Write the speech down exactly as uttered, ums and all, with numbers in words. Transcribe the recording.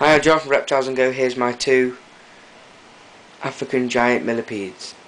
Hi, I'm John from Reptiles and Go. Here's my two African giant millipedes.